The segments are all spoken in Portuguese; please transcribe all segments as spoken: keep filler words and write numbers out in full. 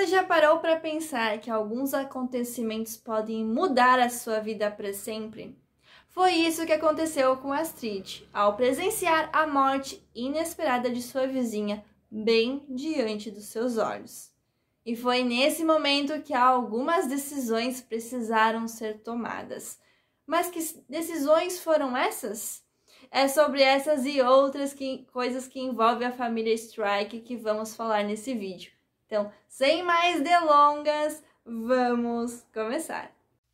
Você já parou para pensar que alguns acontecimentos podem mudar a sua vida para sempre? Foi isso que aconteceu com Astrid, ao presenciar a morte inesperada de sua vizinha bem diante dos seus olhos. E foi nesse momento que algumas decisões precisaram ser tomadas. Mas que decisões foram essas? É sobre essas e outras que, coisas que envolvem a família Strike que vamos falar nesse vídeo. Então, sem mais delongas, vamos começar!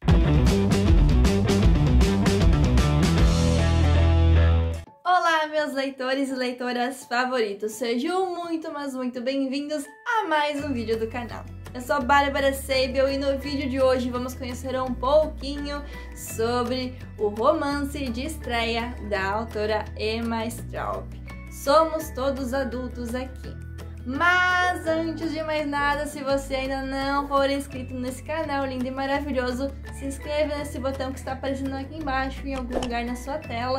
Olá, meus leitores e leitoras favoritos! Sejam muito, mas muito bem-vindos a mais um vídeo do canal. Eu sou a Bárbara Seibel e no vídeo de hoje vamos conhecer um pouquinho sobre o romance de estreia da autora Emma Straub. Somos todos adultos aqui. Mas antes de mais nada, se você ainda não for inscrito nesse canal lindo e maravilhoso, se inscreva nesse botão que está aparecendo aqui embaixo em algum lugar na sua tela.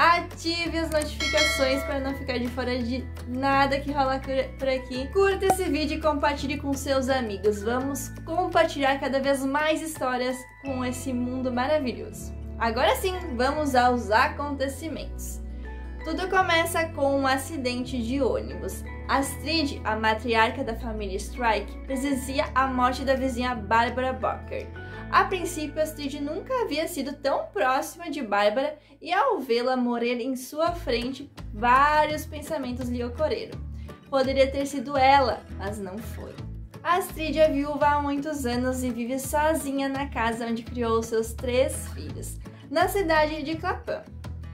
Ative as notificações para não ficar de fora de nada que rola por aqui. Curta esse vídeo e compartilhe com seus amigos. Vamos compartilhar cada vez mais histórias com esse mundo maravilhoso. Agora sim, vamos aos acontecimentos. Tudo começa com um acidente de ônibus. Astrid, a matriarca da família Strike, presencia a morte da vizinha Barbara Bocker. A princípio, Astrid nunca havia sido tão próxima de Barbara e ao vê-la morrer em sua frente, vários pensamentos lhe ocorreram. Poderia ter sido ela, mas não foi. Astrid é viúva há muitos anos e vive sozinha na casa onde criou seus três filhos, na cidade de Clapham.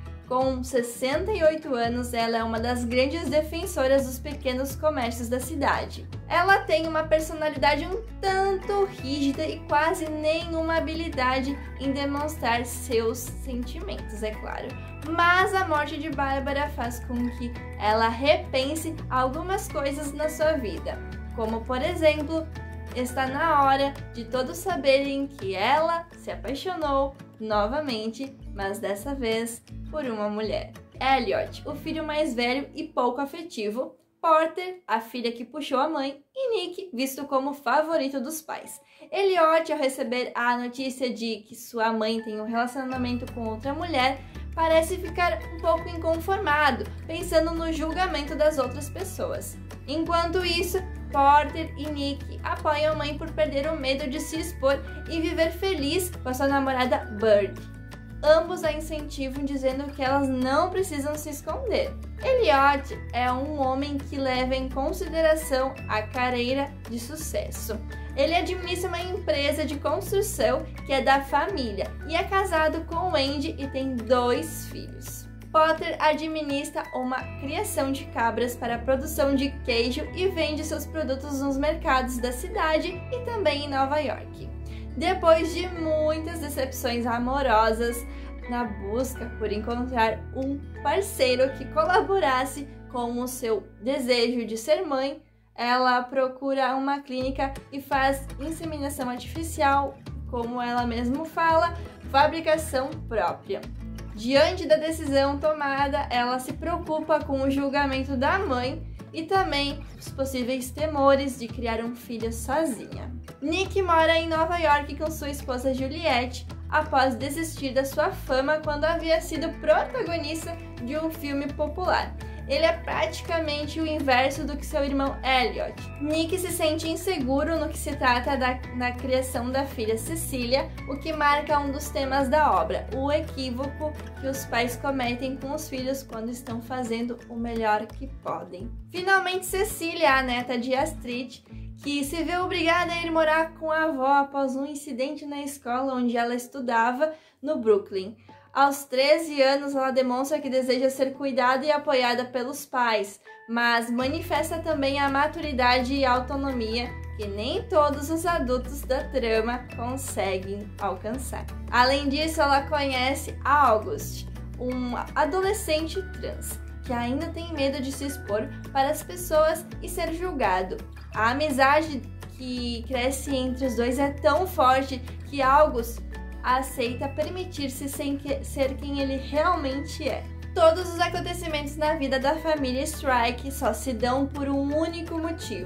Com sessenta e oito anos, ela é uma das grandes defensoras dos pequenos comércios da cidade. Ela tem uma personalidade um tanto rígida e quase nenhuma habilidade em demonstrar seus sentimentos, é claro. Mas a morte de Bárbara faz com que ela repense algumas coisas na sua vida, como, por exemplo, está na hora de todos saberem que ela se apaixonou novamente, mas dessa vez por uma mulher. Elliot, o filho mais velho e pouco afetivo, Porter, a filha que puxou a mãe, e Nick, visto como favorito dos pais. Elliot, ao receber a notícia de que sua mãe tem um relacionamento com outra mulher, parece ficar um pouco inconformado, pensando no julgamento das outras pessoas. Enquanto isso, Porter e Nick apoiam a mãe por perder o medo de se expor e viver feliz com a sua namorada Bird. Ambos a incentivam dizendo que elas não precisam se esconder. Elliot é um homem que leva em consideração a carreira de sucesso. Ele administra uma empresa de construção que é da família e é casado com Wendy e tem dois filhos. Potter administra uma criação de cabras para a produção de queijo e vende seus produtos nos mercados da cidade e também em Nova York. Depois de muitas decepções amorosas, na busca por encontrar um parceiro que colaborasse com o seu desejo de ser mãe, ela procura uma clínica e faz inseminação artificial, como ela mesma fala, fabricação própria. Diante da decisão tomada, ela se preocupa com o julgamento da mãe e também os possíveis temores de criar um filho sozinha. Nick mora em Nova York com sua esposa Juliette após desistir da sua fama quando havia sido protagonista de um filme popular. Ele é praticamente o inverso do que seu irmão Elliot. Nick se sente inseguro no que se trata da na criação da filha Cecília, o que marca um dos temas da obra, o equívoco que os pais cometem com os filhos quando estão fazendo o melhor que podem. Finalmente, Cecília, a neta de Astrid, que se vê obrigada a ir morar com a avó após um incidente na escola onde ela estudava, no Brooklyn. Aos treze anos, ela demonstra que deseja ser cuidada e apoiada pelos pais, mas manifesta também a maturidade e autonomia que nem todos os adultos da trama conseguem alcançar. Além disso, ela conhece August, um adolescente trans, que ainda tem medo de se expor para as pessoas e ser julgado. A amizade que cresce entre os dois é tão forte que August aceita permitir-se ser quem ele realmente é. Todos os acontecimentos na vida da família Strike só se dão por um único motivo: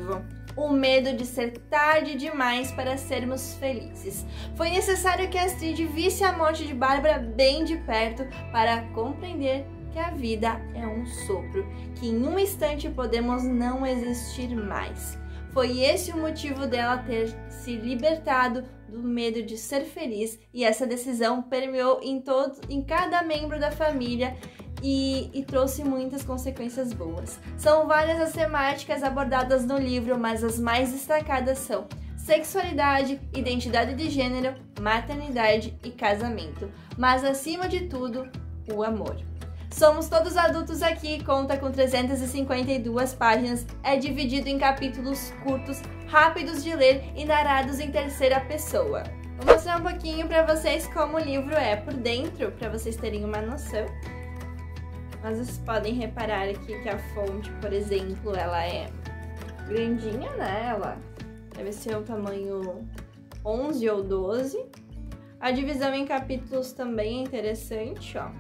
O medo de ser tarde demais para sermos felizes. Foi necessário que Astrid visse a morte de Bárbara bem de perto para compreender que a vida é um sopro, que em um instante podemos não existir mais. Foi esse o motivo dela ter se libertado do medo de ser feliz, e essa decisão permeou em, todo, em cada membro da família e, e trouxe muitas consequências boas. São várias as temáticas abordadas no livro, mas as mais destacadas são sexualidade, identidade de gênero, maternidade e casamento, mas acima de tudo, o amor. Somos Todos Adultos aqui, conta com trezentas e cinquenta e duas páginas, é dividido em capítulos curtos, rápidos de ler e narrados em terceira pessoa. Vou mostrar um pouquinho para vocês como o livro é por dentro, para vocês terem uma noção. Mas vocês podem reparar aqui que a fonte, por exemplo, ela é grandinha, né? Ela deve ser o tamanho onze ou doze. A divisão em capítulos também é interessante, ó.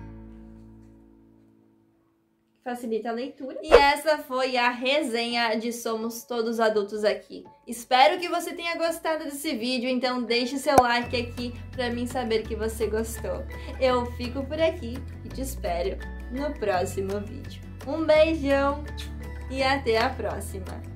Facilita a leitura. E essa foi a resenha de Somos Todos Adultos aqui. Espero que você tenha gostado desse vídeo, então deixe seu like aqui para mim saber que você gostou. Eu fico por aqui e te espero no próximo vídeo. Um beijão e até a próxima!